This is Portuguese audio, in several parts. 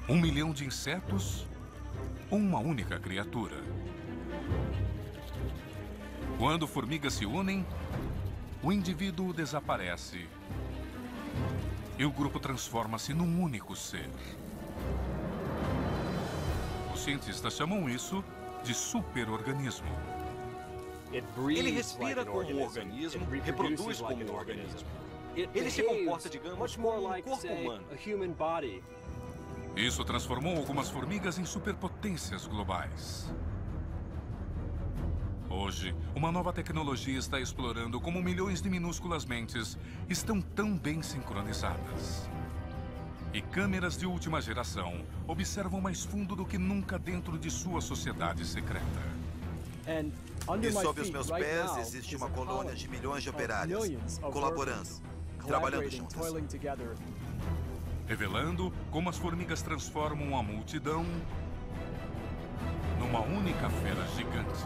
1 milhão de insetos ou uma única criatura? Quando formigas se unem, o indivíduo desaparece e o grupo transforma-se num único ser. Os cientistas chamam isso de superorganismo. Ele respira como um organismo, reproduz como um organismo. Ele se comporta, digamos, como um corpo humano. Isso transformou algumas formigas em superpotências globais. Hoje, uma nova tecnologia está explorando como milhões de minúsculas mentes estão tão bem sincronizadas. E câmeras de última geração observam mais fundo do que nunca dentro de sua sociedade secreta. E sob os meus pés existe uma colônia de milhões de operárias, colaborando, trabalhando juntas. Revelando como as formigas transformam a multidão numa única fera gigante.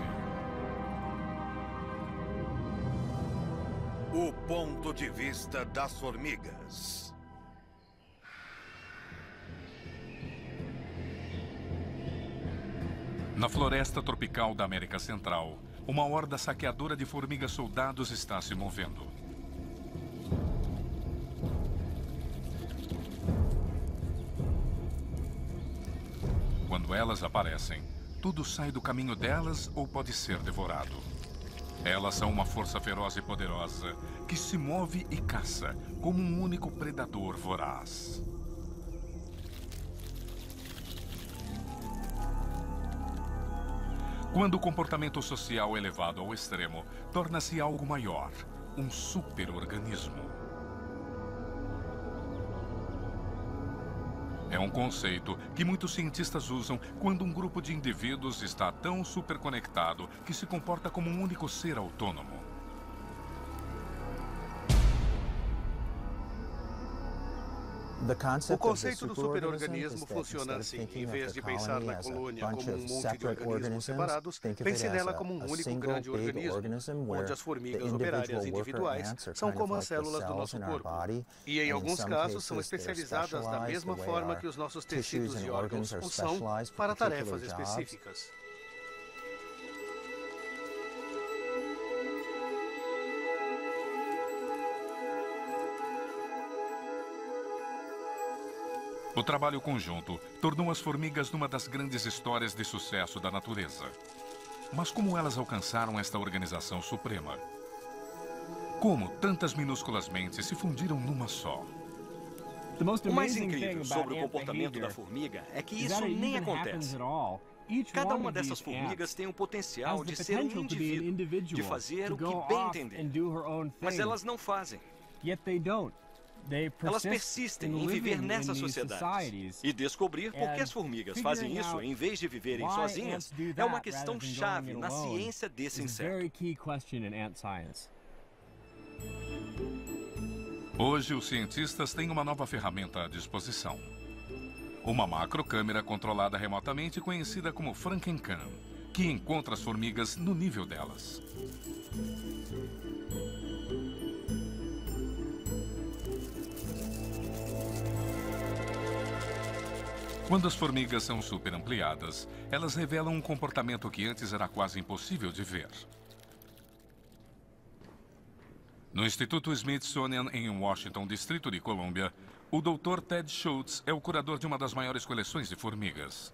O ponto de vista das formigas. Na floresta tropical da América Central, uma horda saqueadora de formigas soldados está se movendo. Quando elas aparecem, tudo sai do caminho delas ou pode ser devorado. Elas são uma força feroz e poderosa que se move e caça como um único predador voraz. Quando o comportamento social é levado ao extremo, torna-se algo maior, um superorganismo. É um conceito que muitos cientistas usam quando um grupo de indivíduos está tão superconectado que se comporta como um único ser autônomo. O conceito do superorganismo funciona assim. Em vez de pensar na colônia como um monte de organismos separados, pense nela como um único grande organismo, onde as formigas operárias individuais são como as células do nosso corpo. E, em alguns casos, são especializadas da mesma forma que os nossos tecidos e órgãos o são para tarefas específicas. O trabalho conjunto tornou as formigas numa das grandes histórias de sucesso da natureza. Mas como elas alcançaram esta organização suprema? Como tantas minúsculas mentes se fundiram numa só? O mais incrível sobre o comportamento da formiga é que isso nem acontece. Cada uma dessas formigas tem o potencial de ser um indivíduo, de fazer o que bem entender. Mas elas não fazem. Elas persistem em viver nessas sociedades. E descobrir por que as formigas fazem isso em vez de viverem sozinhas é uma questão chave na ciência desse inseto. Hoje, os cientistas têm uma nova ferramenta à disposição. Uma macrocâmera controlada remotamente conhecida como Frankencam, que encontra as formigas no nível delas. Quando as formigas são super ampliadas, elas revelam um comportamento que antes era quase impossível de ver. No Instituto Smithsonian, em Washington, Distrito de Colômbia, o Dr. Ted Schultz é o curador de uma das maiores coleções de formigas.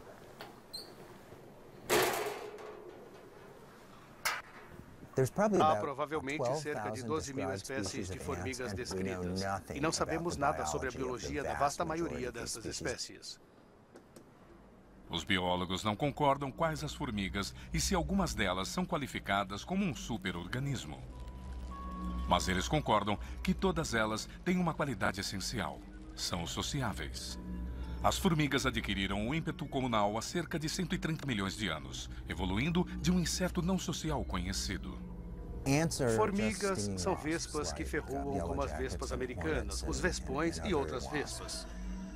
Há provavelmente cerca de 12.000 espécies de formigas descritas, e não sabemos nada sobre a biologia da vasta maioria dessas espécies. Os biólogos não concordam quais as formigas e se algumas delas são qualificadas como um superorganismo. Mas eles concordam que todas elas têm uma qualidade essencial: são sociáveis. As formigas adquiriram o ímpeto comunal há cerca de 130 milhões de anos, evoluindo de um inseto não social conhecido. Formigas são vespas que ferroam como as vespas americanas, os vespões e outras vespas.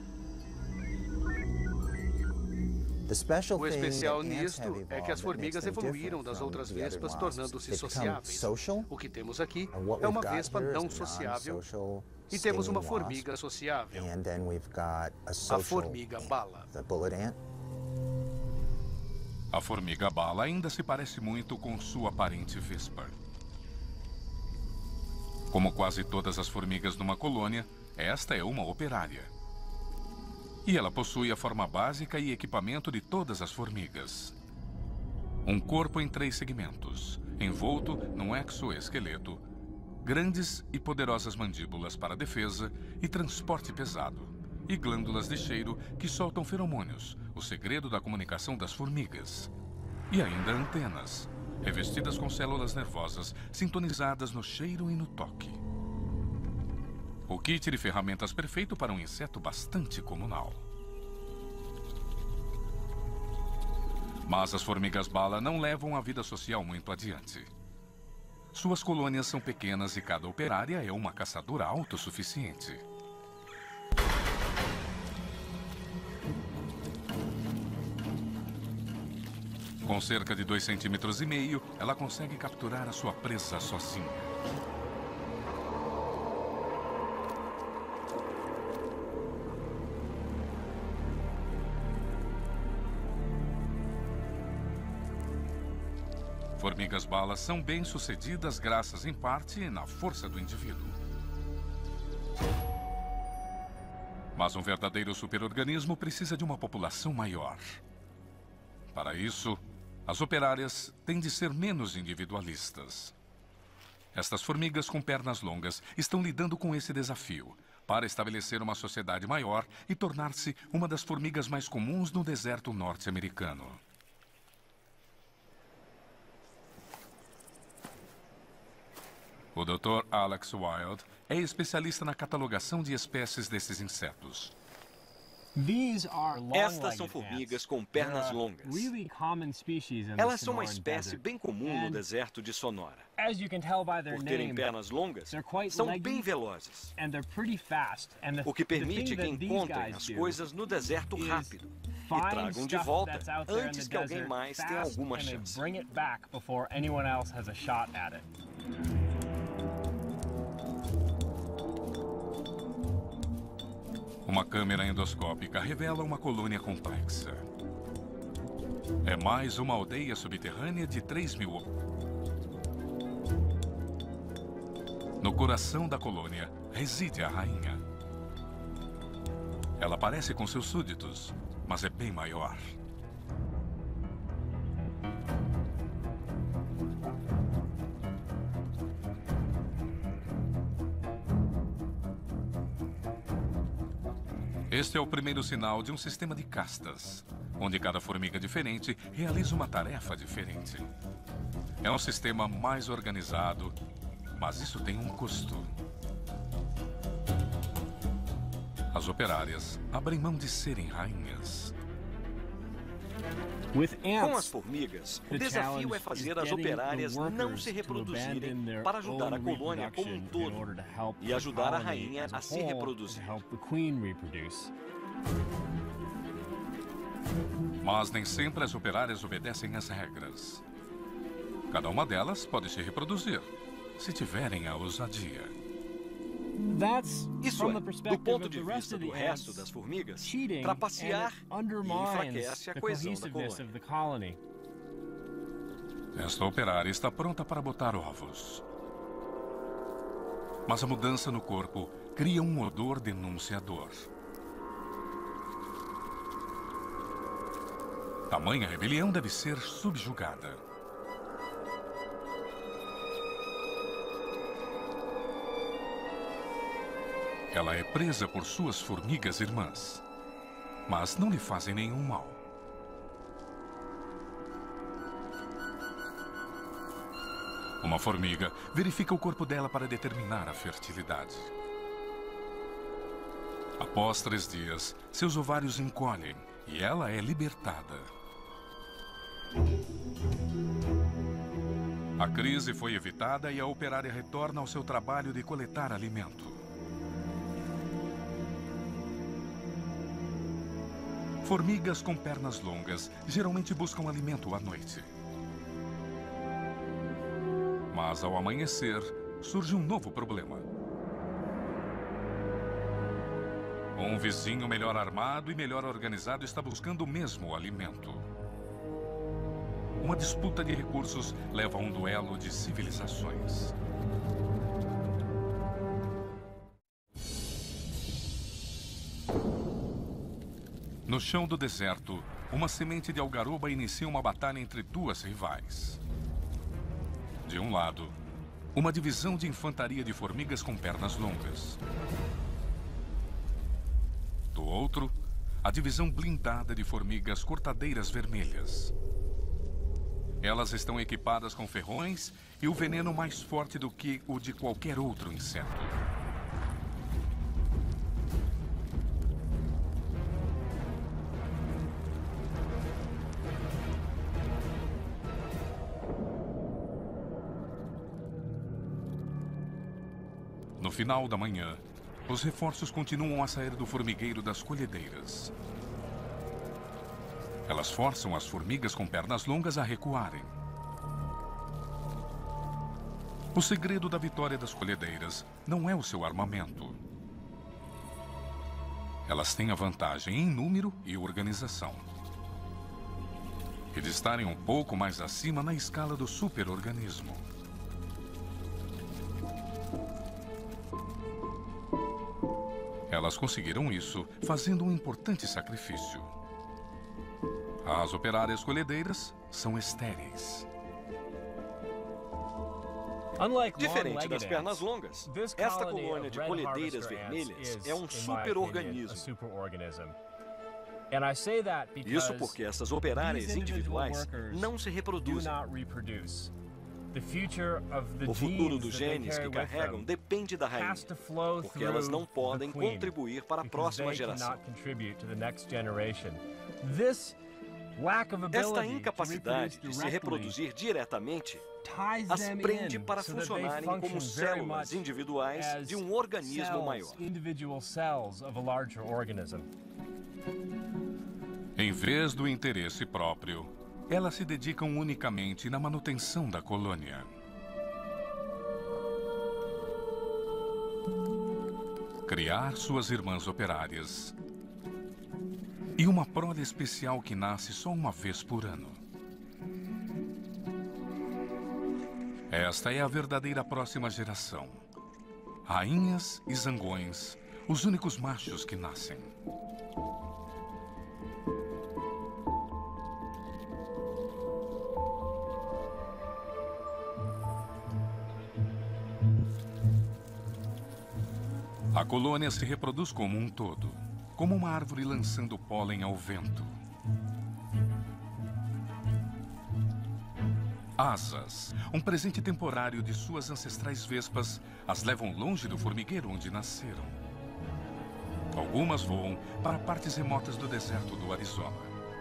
O especial nisto é que as formigas evoluíram das outras vespas, tornando-se sociáveis. O que temos aqui é uma vespa não sociável E temos uma formiga sociável, a formiga-bala. A formiga-bala ainda se parece muito com sua parente vespa. Como quase todas as formigas numa colônia, esta é uma operária. E ela possui a forma básica e equipamento de todas as formigas. Um corpo em 3 segmentos, envolto num exoesqueleto, grandes e poderosas mandíbulas para defesa e transporte pesado, e glândulas de cheiro que soltam feromônios, o segredo da comunicação das formigas. E ainda antenas, revestidas com células nervosas sintonizadas no cheiro e no toque. O kit de ferramentas perfeito para um inseto bastante comunal. Mas as formigas-bala não levam a vida social muito adiante. Suas colônias são pequenas e cada operária é uma caçadora autossuficiente. Com cerca de 2,5 centímetros, ela consegue capturar a sua presa sozinha. Formigas-balas são bem-sucedidas graças, em parte, na força do indivíduo. Mas um verdadeiro superorganismo precisa de uma população maior. Para isso, as operárias têm de ser menos individualistas. Estas formigas com pernas longas estão lidando com esse desafio para estabelecer uma sociedade maior e tornar-se uma das formigas mais comuns no deserto norte-americano. O Dr. Alex Wild é especialista na catalogação de espécies desses insetos. Estas são formigas com pernas longas. Elas são uma espécie bem comum no deserto de Sonora. Por terem pernas longas, são bem velozes, o que permite que encontrem as coisas no deserto rápido e tragam de volta antes que alguém mais tenha alguma chance. Uma câmera endoscópica revela uma colônia complexa. É mais uma aldeia subterrânea de 3.000. No coração da colônia reside a rainha. Ela parece com seus súditos, mas é bem maior. Este é o primeiro sinal de um sistema de castas, onde cada formiga diferente realiza uma tarefa diferente. É um sistema mais organizado, mas isso tem um custo. As operárias abrem mão de serem rainhas. Com as formigas, o desafio é fazer as operárias não se reproduzirem para ajudar a colônia como um todo e ajudar a rainha a se reproduzir. Mas nem sempre as operárias obedecem às regras. Cada uma delas pode se reproduzir, se tiverem a ousadia. Isso é, do ponto de vista do resto das formigas, trapacear e enfraquece a coesão da colônia. Esta operária está pronta para botar ovos. Mas a mudança no corpo cria um odor denunciador. Tamanha rebelião deve ser subjugada. Ela é presa por suas formigas irmãs, mas não lhe fazem nenhum mal. Uma formiga verifica o corpo dela para determinar a fertilidade. Após 3 dias, seus ovários encolhem e ela é libertada. A crise foi evitada e a operária retorna ao seu trabalho de coletar alimento. Formigas com pernas longas geralmente buscam alimento à noite. Mas ao amanhecer, surge um novo problema. Um vizinho melhor armado e melhor organizado está buscando o mesmo alimento. Uma disputa de recursos leva a um duelo de civilizações. No chão do deserto, uma semente de algaroba inicia uma batalha entre duas rivais. De um lado, uma divisão de infantaria de formigas com pernas longas. Do outro, a divisão blindada de formigas cortadeiras vermelhas. Elas estão equipadas com ferrões e o veneno mais forte do que o de qualquer outro inseto. No final da manhã, os reforços continuam a sair do formigueiro das colhedeiras. Elas forçam as formigas com pernas longas a recuarem. O segredo da vitória das colhedeiras não é o seu armamento. Elas têm a vantagem em número e organização. E de estarem um pouco mais acima na escala do superorganismo. Elas conseguiram isso fazendo um importante sacrifício. As operárias colhedeiras são estéreis. Diferente das pernas longas, esta colônia de colhedeiras vermelhas é um superorganismo. Isso porque essas operárias individuais não se reproduzem. O futuro dos genes que carregam depende da rainha, porque elas não podem contribuir para a próxima geração. Esta incapacidade de se reproduzir diretamente as prende para funcionarem como células individuais de um organismo maior. Em vez do interesse próprio, elas se dedicam unicamente na manutenção da colônia. Criar suas irmãs operárias. E uma prole especial que nasce só uma vez por ano. Esta é a verdadeira próxima geração. Rainhas e zangões, os únicos machos que nascem. A colônia se reproduz como um todo, como uma árvore lançando pólen ao vento. Asas, um presente temporário de suas ancestrais vespas, as levam longe do formigueiro onde nasceram. Algumas voam para partes remotas do deserto do Arizona.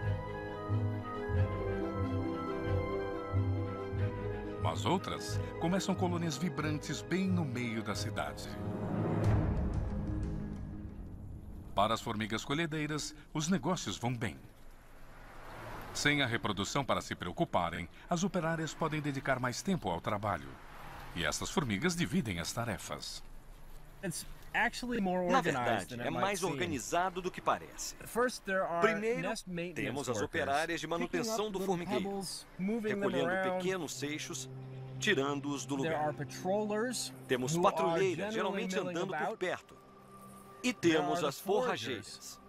Mas outras começam colônias vibrantes bem no meio da cidade. Para as formigas colhedeiras, os negócios vão bem. Sem a reprodução para se preocuparem, as operárias podem dedicar mais tempo ao trabalho. E estas formigas dividem as tarefas. Na verdade, é mais organizado do que parece. Primeiro, temos as operárias de manutenção do formigueiro, recolhendo pequenos seixos, tirando-os do lugar. Temos patrulheiras, geralmente andando por perto. E temos as forrageiras.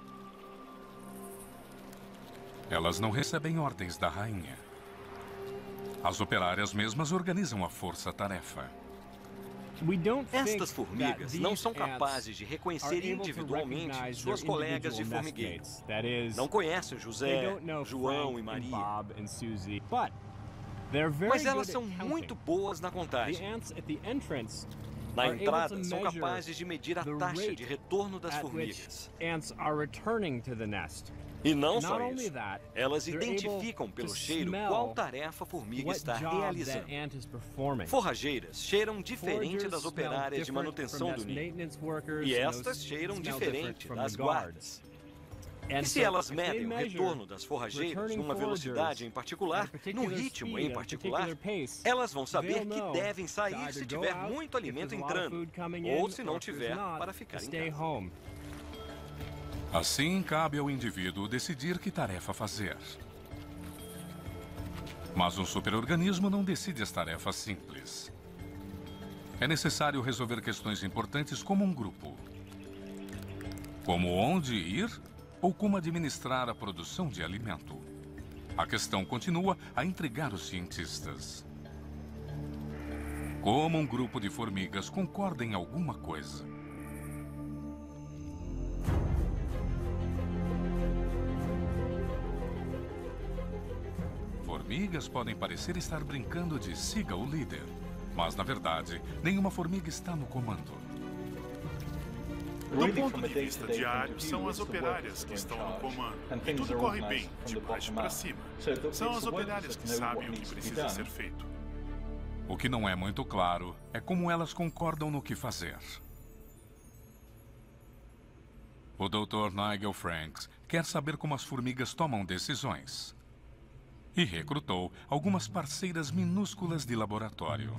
Elas não recebem ordens da rainha. As operárias mesmas organizam a força-tarefa. Estas formigas não são capazes de reconhecer individualmente suas colegas de formigueiro. Não conhecem José, João e Maria. Mas elas são muito boas na contagem. Na entrada, são capazes de medir a taxa de retorno das formigas. E não só isso, elas identificam pelo cheiro qual tarefa a formiga está realizando. Forrageiras cheiram diferente das operárias de manutenção do ninho. E estas cheiram diferente das guardas. E se elas medem o retorno das forrageiras numa velocidade em particular, num ritmo em particular, elas vão saber que devem sair se tiver muito alimento entrando, ou se não tiver, para ficar em casa. Assim, cabe ao indivíduo decidir que tarefa fazer. Mas um superorganismo não decide as tarefas simples. É necessário resolver questões importantes como um grupo. Como onde ir ou como administrar a produção de alimento. A questão continua a intrigar os cientistas. Como um grupo de formigas concorda em alguma coisa? Formigas podem parecer estar brincando de siga o líder, mas na verdade, nenhuma formiga está no comando. Do ponto de vista diário, são as operárias que estão no comando. E tudo corre bem, de baixo para cima. São as operárias que sabem o que precisa ser feito. O que não é muito claro é como elas concordam no que fazer. O Dr. Nigel Franks quer saber como as formigas tomam decisões. E recrutou algumas parceiras minúsculas de laboratório.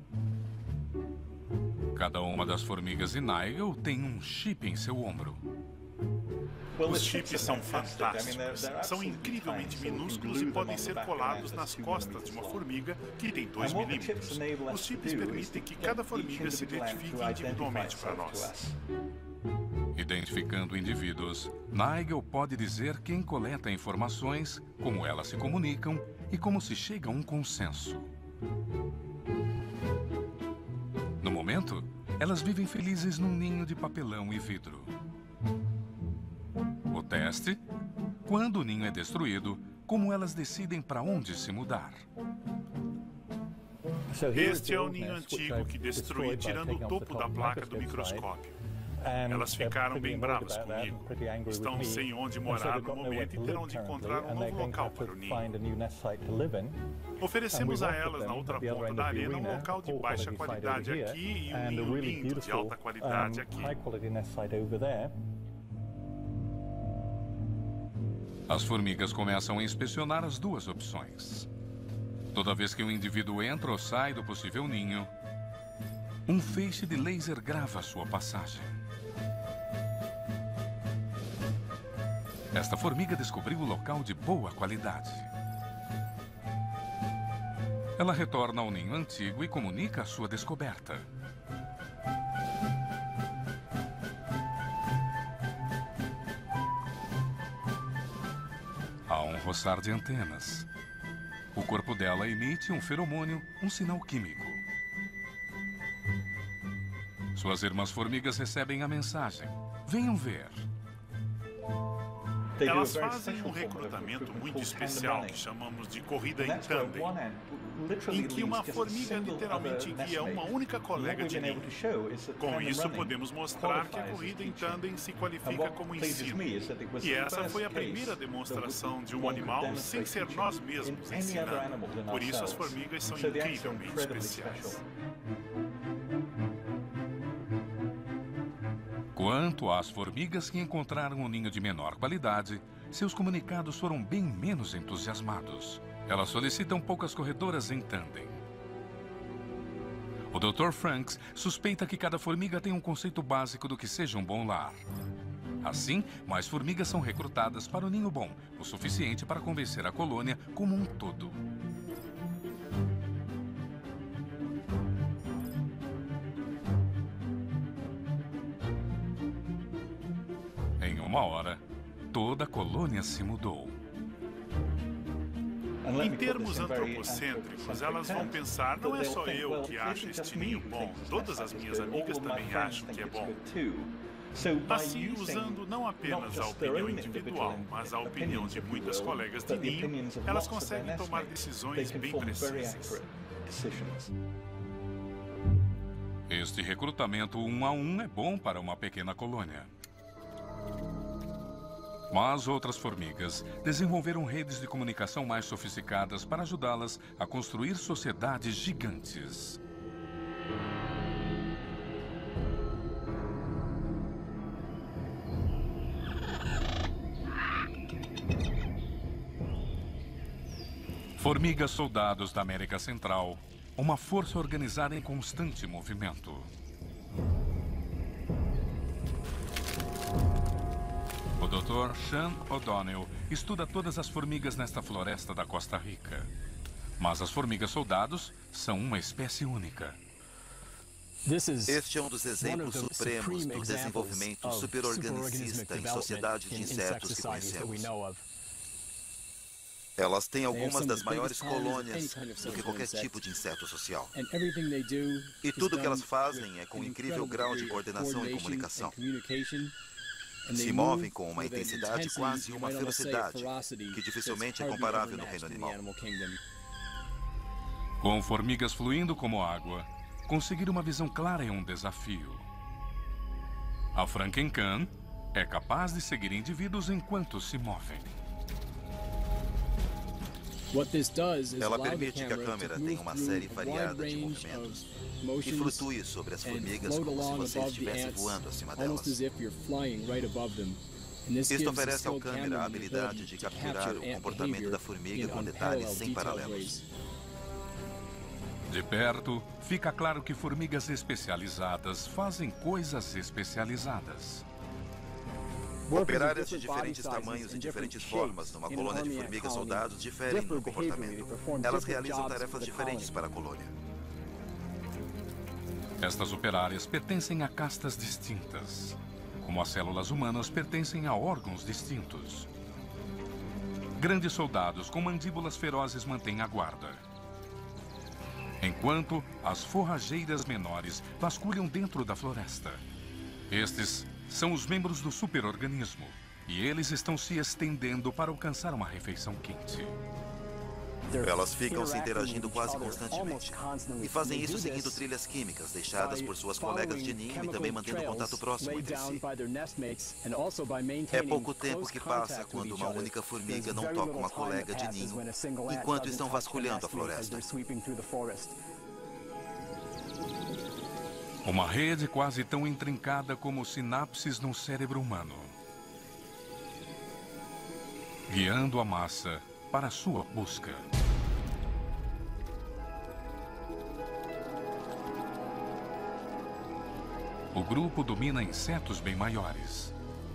Cada uma das formigas de Nigel tem um chip em seu ombro. Os chips são fantásticos. São incrivelmente minúsculos e podem ser colados nas costas de uma formiga que tem 2 milímetros. Os chips permitem que cada formiga se identifique individualmente para nós. Identificando indivíduos, Nigel pode dizer quem coleta informações, como elas se comunicam e como se chega a um consenso. No momento, elas vivem felizes num ninho de papelão e vidro. O teste, quando o ninho é destruído, como elas decidem para onde se mudar. Este é o ninho antigo que destruí tirando o topo da placa do microscópio. Elas ficaram bem bravas comigo. Estão sem onde morar no momento e terão de encontrar um novo local para o ninho. Oferecemos a elas, na outra ponta da arena, um local de baixa qualidade aqui e um ninho lindo de alta qualidade aqui. As formigas começam a inspecionar as duas opções. Toda vez que um indivíduo entra ou sai do possível ninho, um feixe de laser grava sua passagem. Esta formiga descobriu o local de boa qualidade. Ela retorna ao ninho antigo e comunica a sua descoberta. Há um roçar de antenas. O corpo dela emite um feromônio, um sinal químico. Suas irmãs formigas recebem a mensagem. Venham ver. Elas fazem um recrutamento muito especial que chamamos de corrida em tandem, em que uma formiga literalmente guia uma única colega de ninho. Com isso, podemos mostrar que a corrida em tandem se qualifica como ensino. E essa foi a primeira demonstração de um animal sem ser nós mesmos ensinando. Por isso, as formigas são incrivelmente especiais. Quanto às formigas que encontraram um ninho de menor qualidade, seus comunicados foram bem menos entusiasmados. Elas solicitam poucas corredoras em tandem. O Dr. Franks suspeita que cada formiga tem um conceito básico do que seja um bom lar. Assim, mais formigas são recrutadas para o ninho bom, o suficiente para convencer a colônia como um todo. Em uma hora, toda a colônia se mudou. Em termos antropocêntricos, elas vão pensar, não é só eu que acho este ninho bom, todas as minhas amigas também acham que é bom. Assim, usando não apenas a opinião individual, mas a opinião de muitas colegas de ninho, elas conseguem tomar decisões bem precisas. Este recrutamento 1 a 1 é bom para uma pequena colônia. Mas outras formigas desenvolveram redes de comunicação mais sofisticadas para ajudá-las a construir sociedades gigantes. Formigas soldados da América Central, uma força organizada em constante movimento. Dr. Sean O'Donnell estuda todas as formigas nesta floresta da Costa Rica. Mas as formigas soldados são uma espécie única. Este é um dos exemplos supremos do desenvolvimento superorganicista em sociedade de insetos que conhecemos. Elas têm algumas das maiores colônias do que qualquer tipo de inseto social. E tudo o que elas fazem é com um incrível grau de coordenação e comunicação. Se movem com uma intensidade quase uma ferocidade, que dificilmente é comparável no reino animal. Com formigas fluindo como água, conseguir uma visão clara é um desafio. A Franken-Can é capaz de seguir indivíduos enquanto se movem. Ela permite que a câmera tenha uma série variada de movimentos e flutue sobre as formigas como se você estivesse voando acima delas. Isto oferece ao câmera a habilidade de capturar o comportamento da formiga com detalhes sem paralelos. De perto, fica claro que formigas especializadas fazem coisas especializadas. Operárias de diferentes tamanhos e diferentes formas numa colônia de formigas soldados diferem no comportamento. Elas realizam tarefas diferentes para a colônia. Estas operárias pertencem a castas distintas, como as células humanas pertencem a órgãos distintos. Grandes soldados com mandíbulas ferozes mantêm a guarda, enquanto as forrageiras menores vasculham dentro da floresta. Estes são os membros do superorganismo, e eles estão se estendendo para alcançar uma refeição quente. Elas ficam se interagindo quase constantemente, e fazem isso seguindo trilhas químicas deixadas por suas colegas de ninho e também mantendo contato próximo entre si. É pouco tempo que passa quando uma única formiga não toca uma colega de ninho enquanto estão vasculhando a floresta. Uma rede quase tão intrincada como sinapses no cérebro humano, guiando a massa para sua busca. O grupo domina insetos bem maiores.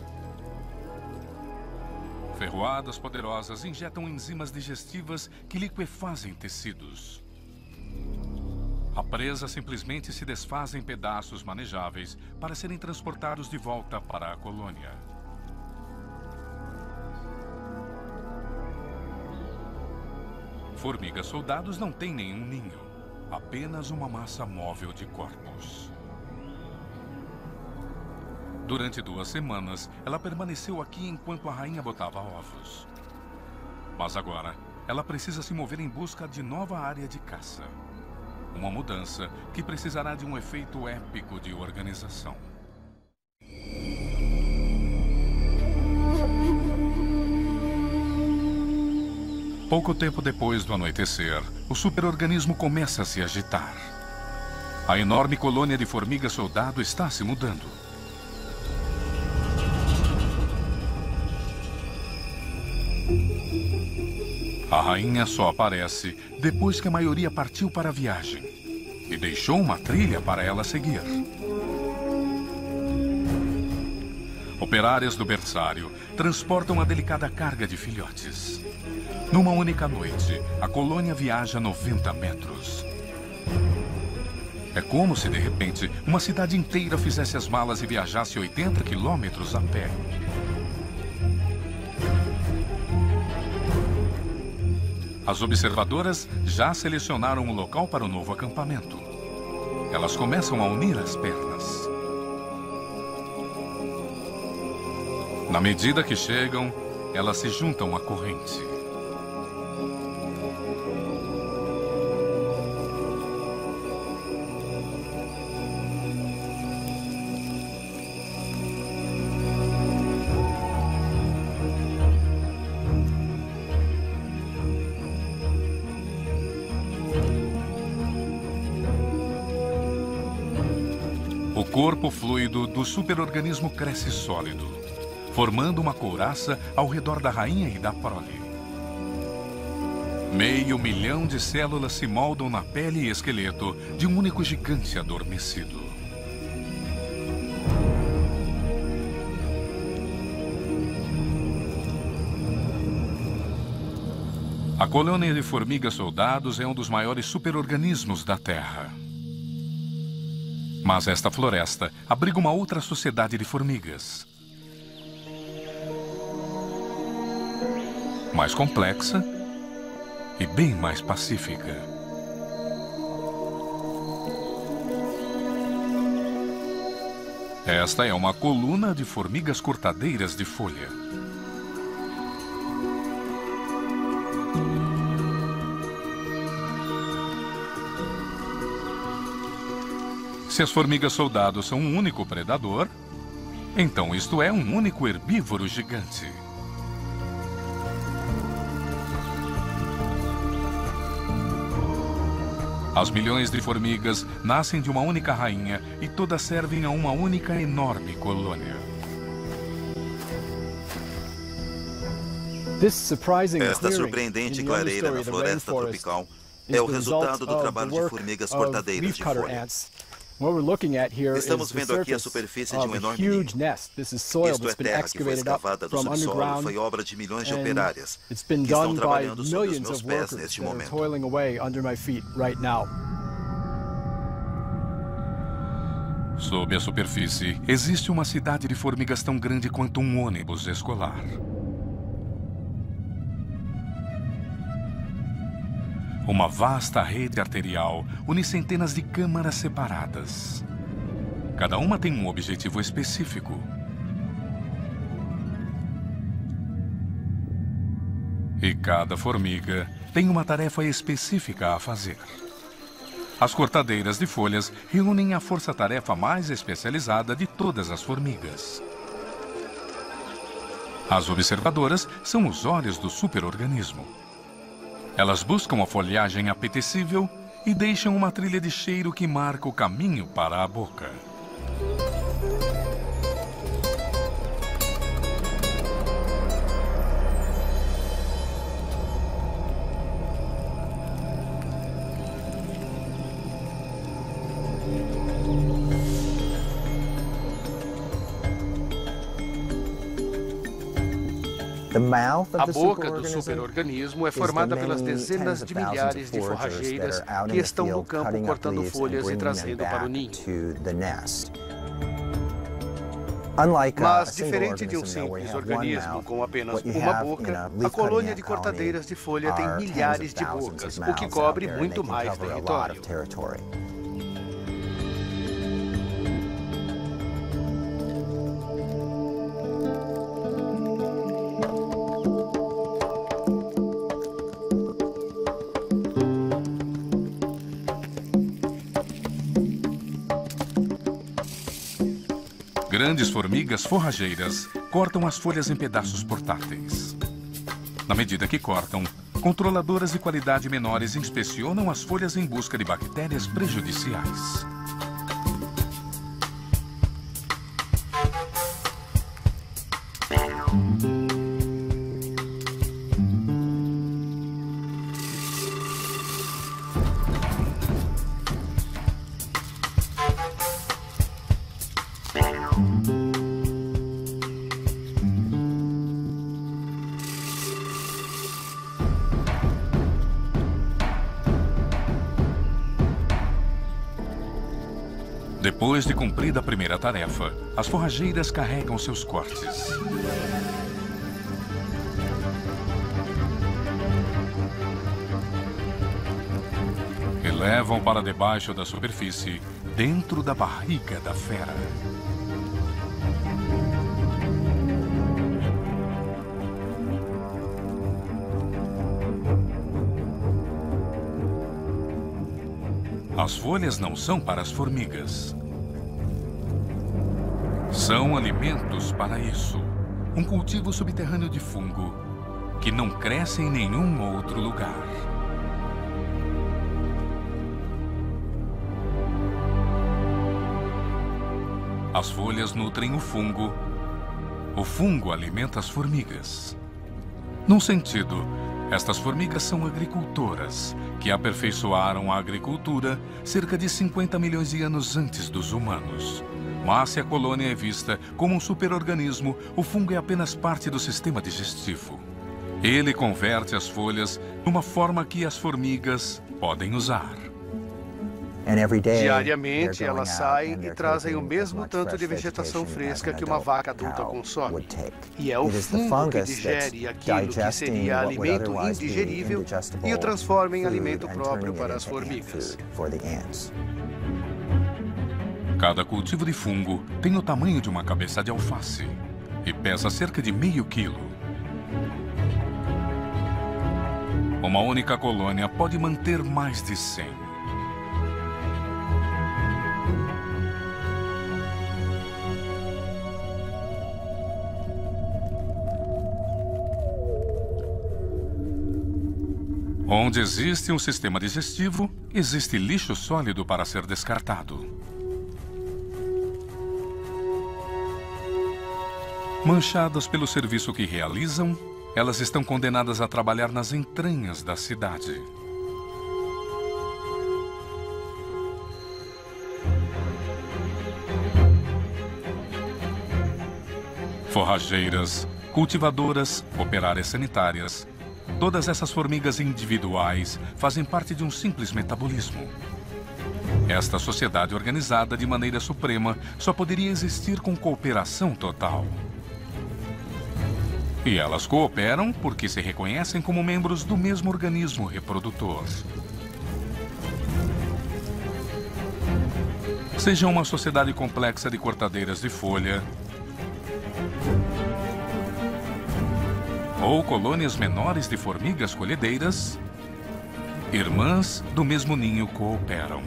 Ferroadas poderosas injetam enzimas digestivas que liquefazem tecidos. A presa simplesmente se desfaz em pedaços manejáveis para serem transportados de volta para a colônia. Formigas soldados não têm nenhum ninho, apenas uma massa móvel de corpos. Durante 2 semanas, ela permaneceu aqui enquanto a rainha botava ovos. Mas agora, ela precisa se mover em busca de nova área de caça. Uma mudança que precisará de um efeito épico de organização. Pouco tempo depois do anoitecer, o superorganismo começa a se agitar. A enorme colônia de formigas soldado está se mudando. A rainha só aparece depois que a maioria partiu para a viagem e deixou uma trilha para ela seguir. Operárias do berçário transportam a delicada carga de filhotes. Numa única noite, a colônia viaja 90 metros. É como se, de repente, uma cidade inteira fizesse as malas e viajasse 80 quilômetros a pé. As observadoras já selecionaram o local para o novo acampamento. Elas começam a unir as pernas. Na medida que chegam, elas se juntam à corrente. O corpo fluido do superorganismo cresce sólido, formando uma couraça ao redor da rainha e da prole. 500 mil de células se moldam na pele e esqueleto de um único gigante adormecido. A colônia de formigas soldados é um dos maiores superorganismos da Terra. Mas esta floresta abriga uma outra sociedade de formigas. Mais complexa e bem mais pacífica. Esta é uma coluna de formigas cortadeiras de folha. Se as formigas soldados são um único predador, então isto é um único herbívoro gigante. As milhões de formigas nascem de uma única rainha e todas servem a uma única enorme colônia. Esta surpreendente clareira na floresta tropical é o resultado do trabalho de formigas cortadeiras de folha. Estamos vendo aqui a superfície de um enorme ninho. Isto é terra que foi escavada do subsolo e foi obra de milhões de operárias que estão trabalhando sob os meus pés neste momento. Sob a superfície, existe uma cidade de formigas tão grande quanto um ônibus escolar. Uma vasta rede arterial une centenas de câmaras separadas. Cada uma tem um objetivo específico. E cada formiga tem uma tarefa específica a fazer. As cortadeiras de folhas reúnem a força-tarefa mais especializada de todas as formigas. As observadoras são os olhos do superorganismo. Elas buscam a folhagem apetecível e deixam uma trilha de cheiro que marca o caminho para a boca. A boca do superorganismo é formada pelas dezenas de milhares de forrageiras que estão no campo cortando folhas e trazendo para o ninho. Mas, diferente de um simples organismo com apenas uma boca, a colônia de cortadeiras de folha tem milhares de bocas, o que cobre muito mais território. Grandes formigas forrageiras cortam as folhas em pedaços portáteis. Na medida que cortam, controladoras de qualidade menores inspecionam as folhas em busca de bactérias prejudiciais. Depois de cumprida a primeira tarefa, as forrageiras carregam seus cortes. E levam para debaixo da superfície, dentro da barriga da fera. As folhas não são para as formigas. São alimentos para isso. Um cultivo subterrâneo de fungo que não cresce em nenhum outro lugar. As folhas nutrem o fungo alimenta as formigas. Num sentido, estas formigas são agricultoras, que aperfeiçoaram a agricultura cerca de 50 milhões de anos antes dos humanos. Mas se a colônia é vista como um superorganismo, o fungo é apenas parte do sistema digestivo. Ele converte as folhas numa forma que as formigas podem usar. Diariamente, elas saem e trazem o mesmo tanto de vegetação fresca que uma vaca adulta consome. E é o fungo que digere aquilo que seria alimento indigerível e o transforma em alimento próprio para as formigas. Cada cultivo de fungo tem o tamanho de uma cabeça de alface e pesa cerca de meio quilo. Uma única colônia pode manter mais de 100. Onde existe um sistema digestivo, existe lixo sólido para ser descartado. Manchadas pelo serviço que realizam, elas estão condenadas a trabalhar nas entranhas da cidade. Forrageiras, cultivadoras, operárias sanitárias. Todas essas formigas individuais fazem parte de um simples metabolismo. Esta sociedade organizada de maneira suprema só poderia existir com cooperação total. E elas cooperam porque se reconhecem como membros do mesmo organismo reprodutor. Seja uma sociedade complexa de cortadeiras de folha, ou colônias menores de formigas colhedeiras, irmãs do mesmo ninho cooperam.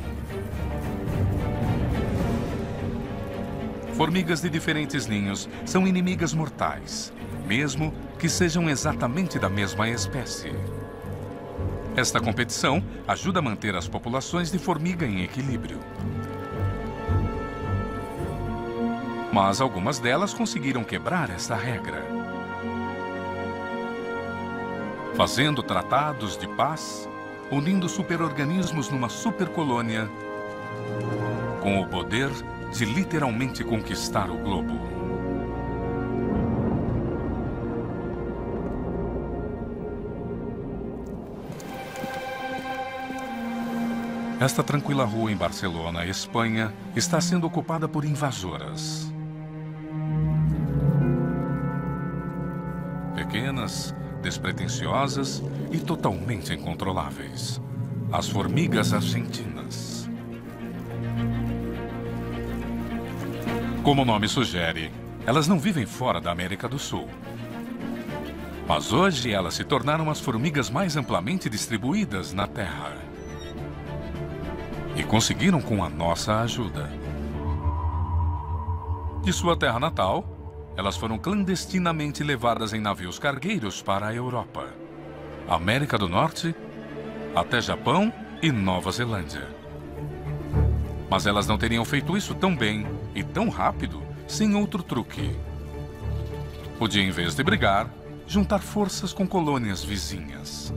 Formigas de diferentes ninhos são inimigas mortais, mesmo que sejam exatamente da mesma espécie. Esta competição ajuda a manter as populações de formiga em equilíbrio. Mas algumas delas conseguiram quebrar esta regra. Fazendo tratados de paz, unindo superorganismos numa supercolônia, com o poder de literalmente conquistar o globo. Esta tranquila rua em Barcelona, Espanha, está sendo ocupada por invasoras. Pequenas, despretensiosas e totalmente incontroláveis. As formigas argentinas. Como o nome sugere, elas não vivem fora da América do Sul. Mas hoje elas se tornaram as formigas mais amplamente distribuídas na Terra. E conseguiram com a nossa ajuda. De sua terra natal, elas foram clandestinamente levadas em navios cargueiros para a Europa, América do Norte, até Japão e Nova Zelândia. Mas elas não teriam feito isso tão bem e tão rápido sem outro truque. Podia, em vez de brigar, juntar forças com colônias vizinhas.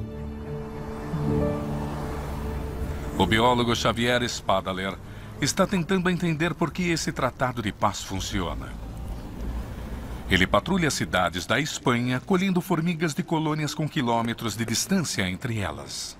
O biólogo Xavier Spadaler está tentando entender por que esse tratado de paz funciona. Ele patrulha cidades da Espanha, colhendo formigas de colônias com quilômetros de distância entre elas.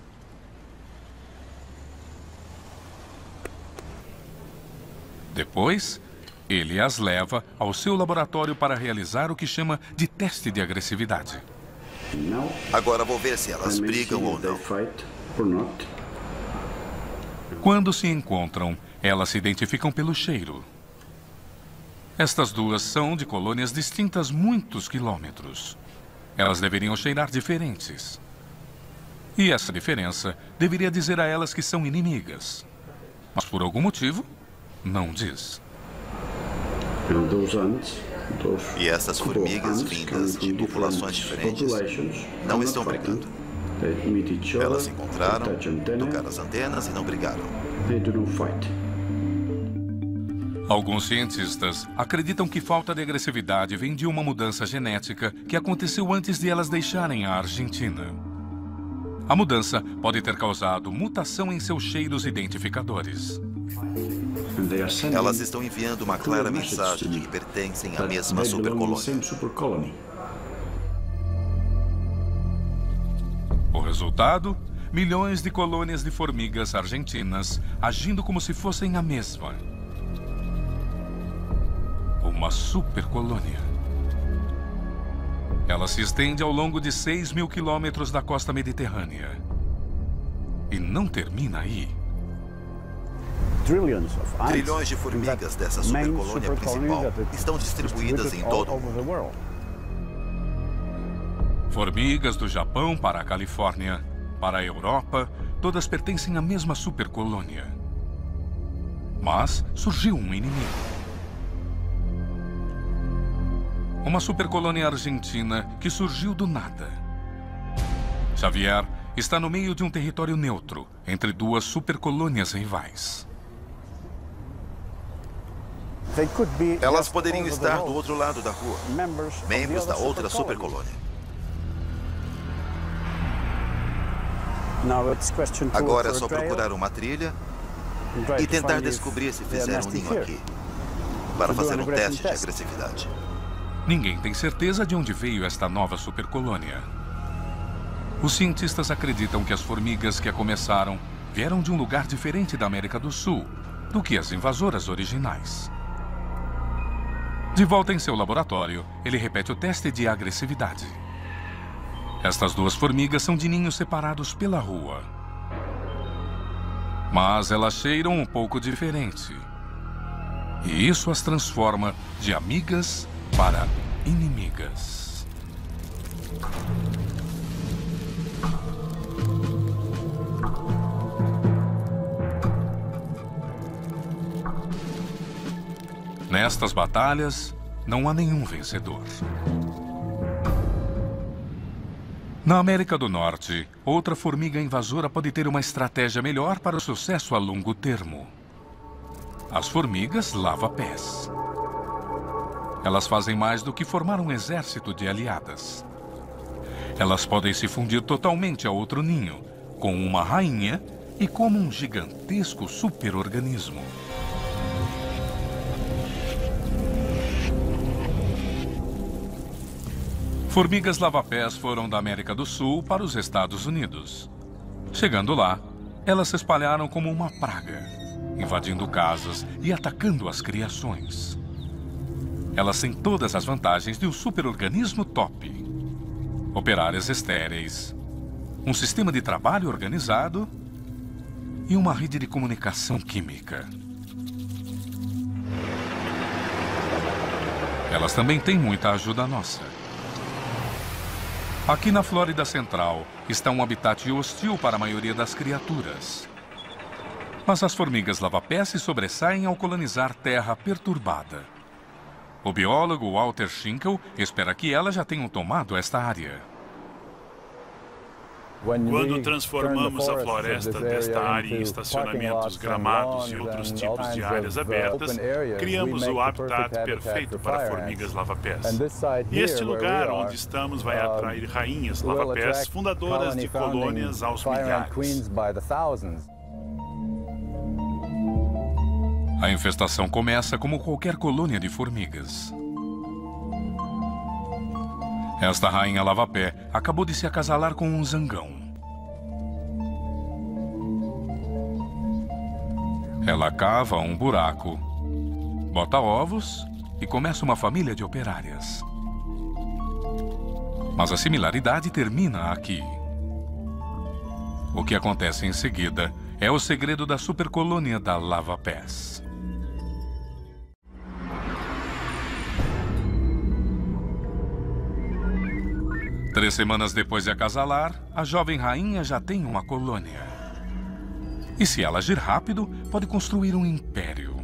Depois, ele as leva ao seu laboratório para realizar o que chama de teste de agressividade. Agora vou ver se elas brigam ou não. Quando se encontram, elas se identificam pelo cheiro. Estas duas são de colônias distintas muitos quilômetros. Elas deveriam cheirar diferentes. E essa diferença deveria dizer a elas que são inimigas. Mas por algum motivo, não diz. E essas formigas vindas de populações diferentes não estão brigando. Elas se encontraram, tocaram as antenas e não brigaram. Alguns cientistas acreditam que falta de agressividade vem de uma mudança genética que aconteceu antes de elas deixarem a Argentina. A mudança pode ter causado mutação em seus cheiros identificadores. Elas estão enviando uma clara mensagem de que pertencem à mesma supercolônia. resultado, milhões de colônias de formigas argentinas agindo como se fossem a mesma. Uma supercolônia. Ela se estende ao longo de 6.000 quilômetros da costa mediterrânea. E não termina aí. Trilhões de formigas dessa supercolônia principal estão distribuídas em todo o mundo. Formigas do Japão para a Califórnia, para a Europa, todas pertencem à mesma supercolônia. Mas surgiu um inimigo. Uma supercolônia argentina que surgiu do nada. Xavier está no meio de um território neutro, entre duas supercolônias rivais. Elas poderiam estar do outro lado da rua, membros da outra supercolônia. Agora é só procurar uma trilha e tentar descobrir se fizeram um ninho aqui, para fazer um teste de agressividade. Ninguém tem certeza de onde veio esta nova supercolônia. Os cientistas acreditam que as formigas que a começaram vieram de um lugar diferente da América do Sul do que as invasoras originais. De volta em seu laboratório, ele repete o teste de agressividade. Estas duas formigas são de ninhos separados pela rua. Mas elas cheiram um pouco diferente. E isso as transforma de amigas para inimigas. Nestas batalhas, não há nenhum vencedor. Na América do Norte, outra formiga invasora pode ter uma estratégia melhor para o sucesso a longo termo. As formigas lava-pés. Elas fazem mais do que formar um exército de aliadas. Elas podem se fundir totalmente a outro ninho, com uma rainha e como um gigantesco superorganismo. Formigas lava-pés foram da América do Sul para os Estados Unidos. Chegando lá, elas se espalharam como uma praga, invadindo casas e atacando as criações. Elas têm todas as vantagens de um superorganismo top. Operárias estéreis, um sistema de trabalho organizado e uma rede de comunicação química. Elas também têm muita ajuda nossa. Aqui na Flórida Central está um habitat hostil para a maioria das criaturas. Mas as formigas lava-pés se sobressaem ao colonizar terra perturbada. O biólogo Walter Schinkel espera que elas já tenham tomado esta área. Quando transformamos a floresta desta área em estacionamentos, gramados e outros tipos de áreas abertas, criamos o habitat perfeito para formigas lava-pés. E este lugar onde estamos vai atrair rainhas lava-pés, fundadoras de colônias aos milhares. A infestação começa como qualquer colônia de formigas. Esta rainha lava-pé acabou de se acasalar com um zangão. Ela cava um buraco, bota ovos e começa uma família de operárias. Mas a similaridade termina aqui. O que acontece em seguida é o segredo da supercolônia da lava-pés. 3 semanas depois de acasalar, a jovem rainha já tem uma colônia. E se ela agir rápido, pode construir um império.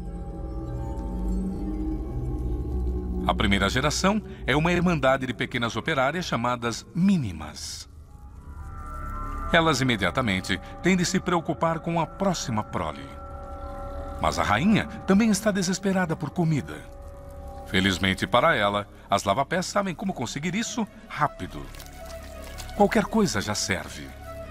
A primeira geração é uma irmandade de pequenas operárias chamadas mínimas. Elas imediatamente têm de se preocupar com a próxima prole. Mas a rainha também está desesperada por comida. Felizmente para ela, as lava-pés sabem como conseguir isso rápido. Qualquer coisa já serve.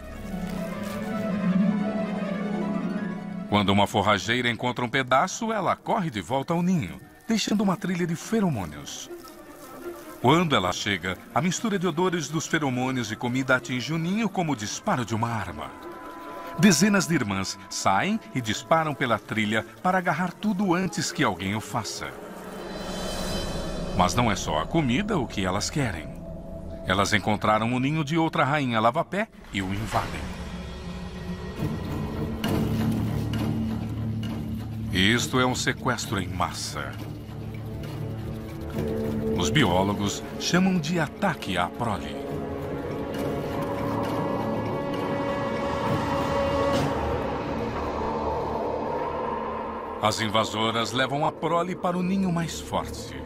Quando uma forrageira encontra um pedaço, ela corre de volta ao ninho, deixando uma trilha de feromônios. Quando ela chega, a mistura de odores dos feromônios e comida atinge o ninho como o disparo de uma arma. Dezenas de irmãs saem e disparam pela trilha para agarrar tudo antes que alguém o faça. Mas não é só a comida o que elas querem. Elas encontraram o ninho de outra rainha lava-pé e o invadem. Isto é um sequestro em massa. Os biólogos chamam de ataque à prole. As invasoras levam a prole para o ninho mais forte.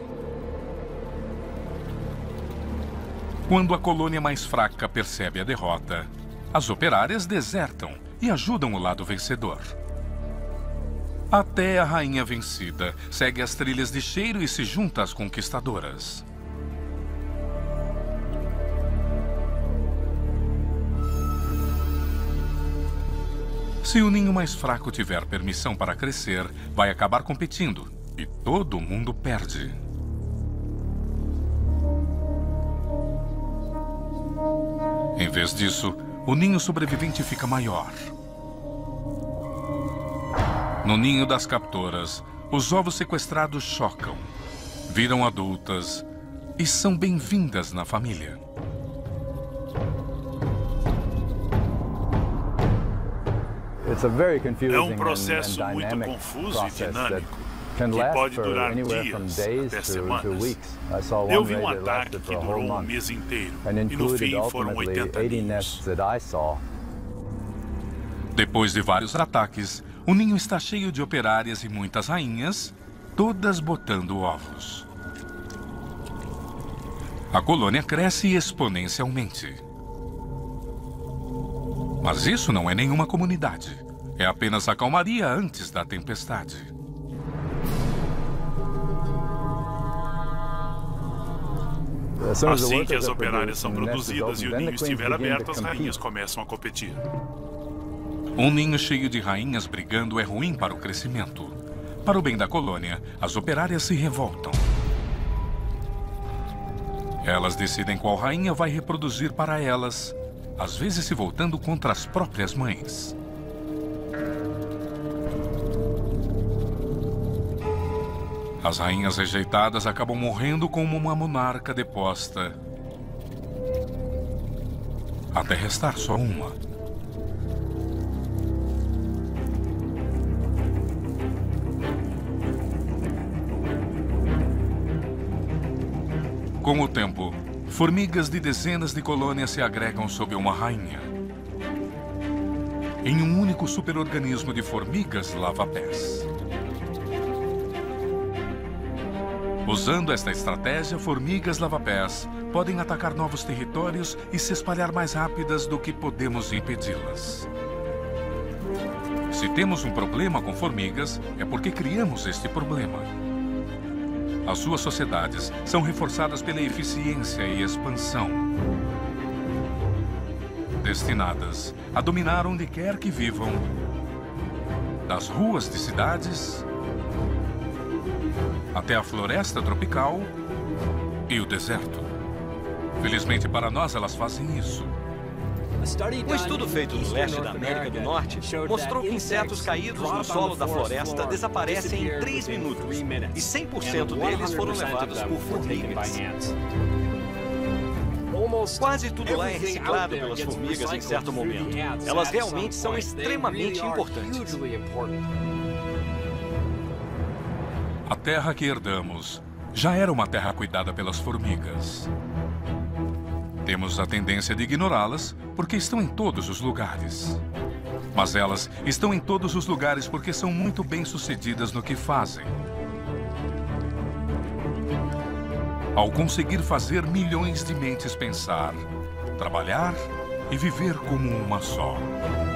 Quando a colônia mais fraca percebe a derrota, as operárias desertam e ajudam o lado vencedor. Até a rainha vencida segue as trilhas de cheiro e se junta às conquistadoras. Se o ninho mais fraco tiver permissão para crescer, vai acabar competindo e todo mundo perde. Em vez disso, o ninho sobrevivente fica maior. No ninho das captoras, os ovos sequestrados chocam, viram adultas e são bem-vindas na família. É um processo muito confuso e dinâmico, que pode durar dias até semanas. Eu vi um ataque que durou um mês inteiro, e no fim foram 80 ninhos. Depois de vários ataques, o ninho está cheio de operárias e muitas rainhas, todas botando ovos. A colônia cresce exponencialmente. Mas isso não é nenhuma comunidade. É apenas a calmaria antes da tempestade. Assim que as operárias são produzidas e o ninho estiver aberto, as rainhas começam a competir. Um ninho cheio de rainhas brigando é ruim para o crescimento. Para o bem da colônia, as operárias se revoltam. Elas decidem qual rainha vai reproduzir para elas, às vezes se voltando contra as próprias mães. As rainhas rejeitadas acabam morrendo como uma monarca deposta, até restar só uma. Com o tempo, formigas de dezenas de colônias se agregam sob uma rainha. Em um único superorganismo de formigas lava-pés. Usando esta estratégia, formigas lava-pés podem atacar novos territórios e se espalhar mais rápidas do que podemos impedi-las. Se temos um problema com formigas, é porque criamos este problema. As suas sociedades são reforçadas pela eficiência e expansão, destinadas a dominar onde quer que vivam, das ruas de cidades até a floresta tropical e o deserto. Felizmente para nós, elas fazem isso. Um estudo feito no leste da América do Norte mostrou que insetos caídos no solo da floresta desaparecem em 3 minutos e 100% deles foram levados por formigas. Quase tudo lá é reciclado pelas formigas em certo momento. Elas realmente são extremamente importantes. A terra que herdamos já era uma terra cuidada pelas formigas. Temos a tendência de ignorá-las porque estão em todos os lugares. Mas elas estão em todos os lugares porque são muito bem-sucedidas no que fazem. Ao conseguir fazer milhões de mentes pensar, trabalhar e viver como uma só.